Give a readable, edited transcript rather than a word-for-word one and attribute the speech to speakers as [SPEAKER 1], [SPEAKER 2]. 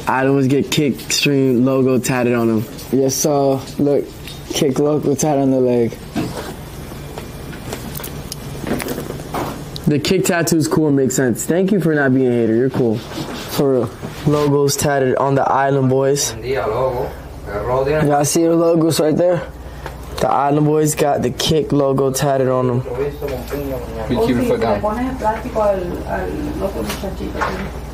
[SPEAKER 1] Island Boys get Kick Stream logo tatted on them.
[SPEAKER 2] Yes, so look, Kick logo tatted on the leg.
[SPEAKER 1] The Kick tattoo's cool and makes sense. Thank you for not being a hater. You're cool. For real. Logos tatted on the Island Boys. Y'all see the logos right there? The Island Boys got the Kick logo tatted on them.
[SPEAKER 3] We keep your foot down.